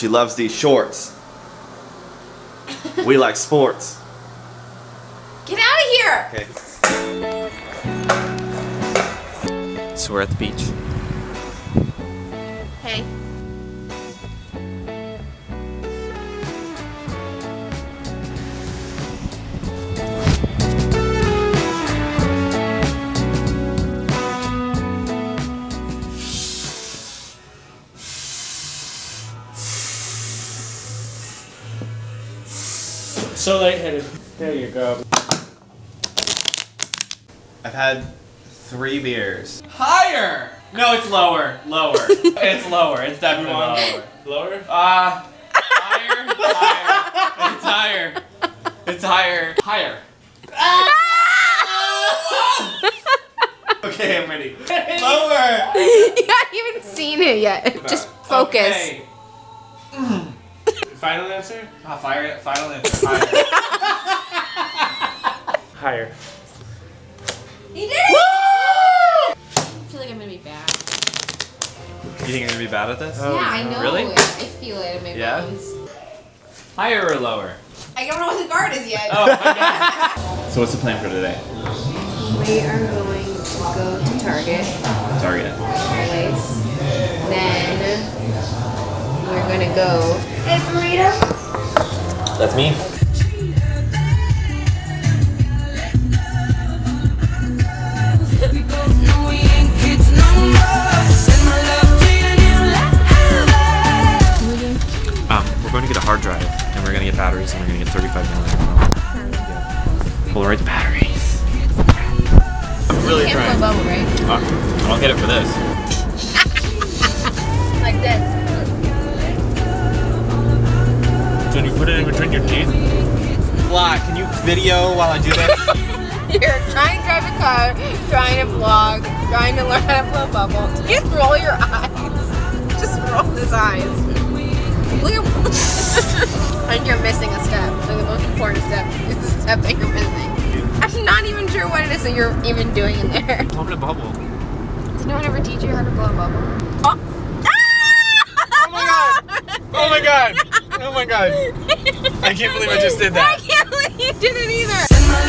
She loves these shorts. We like sports. Get out of here! Okay. So we're at the beach. Hey. So lightheaded. There you go. I've had 3 beers. Higher! No, it's lower. Lower. It's lower. It's definitely lower. Lower? Higher. Higher. It's higher. It's higher. Higher. Okay, I'm ready. Lower! You haven't even seen it yet. Just focus. Okay. Final answer? Final answer. Higher. He did it! I feel like I'm gonna be bad. You think I'm gonna be bad at this? Yeah, I know. Really? I feel it in my bones. Higher or lower? I don't know what the guard is yet. Oh my god. So what's the plan for today? We are going to go to Target. Target. Always. Then we're gonna go. Hey, Burritos. That's me. We're going to get a hard drive, and we're going to get batteries, and we're going to get 35 millimeter. We'll write the batteries. I'm really Can't trying. blow bubble, right? I'll get it for this. Like this. So you put it in between your teeth? Vlog, can you video while I do this? You're trying to drive a car, trying to vlog, trying to learn how to blow bubble. Just roll your eyes. Just roll his eyes. Look at. I think you're missing a step. Like the most important step is the step that you're missing. I'm not even sure what it is that you're even doing in there. Open a bubble. Did no one ever teach you how to blow a bubble? Oh, Oh my god! Oh my god! Oh my god! I can't believe I just did that. I can't believe you did it either.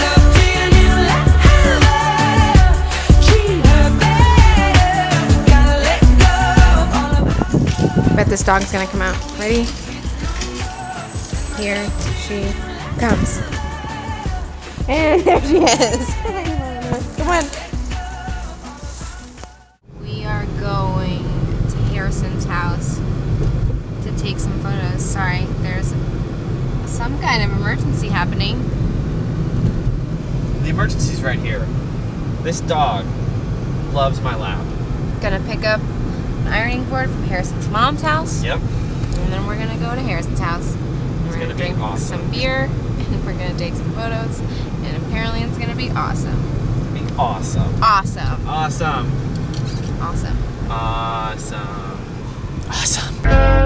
Bet this dog's gonna come out. Ready? Here she comes. And there she is. Come on. We are going to Harrison's house to take some photos. Sorry, there's some kind of emergency happening. The emergency's right here. This dog loves my lap. Gonna pick up an ironing board from Harrison's mom's house. Yep. And then we're gonna go to Harrison's house. We're gonna drink some beer and we're gonna take some photos. And apparently it's gonna be awesome. Be awesome. Awesome. Awesome. Awesome. Awesome. Awesome.